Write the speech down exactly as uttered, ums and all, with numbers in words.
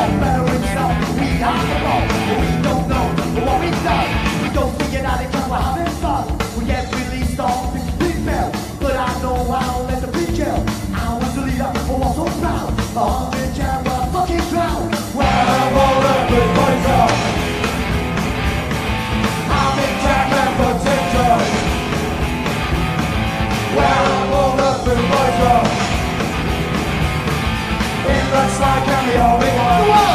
all better in stuff. We have the ball, but we don't know what we've done. We don't figure out because we're having fun. We get released off the big bell, but I know I'll let the big gel. I was the leader, but was so proud. On the jam, we're fucking drowned. Well, all the good boys are. I'm in jack and potatoes. Well, all the good boys are. It looks like I'm the only one.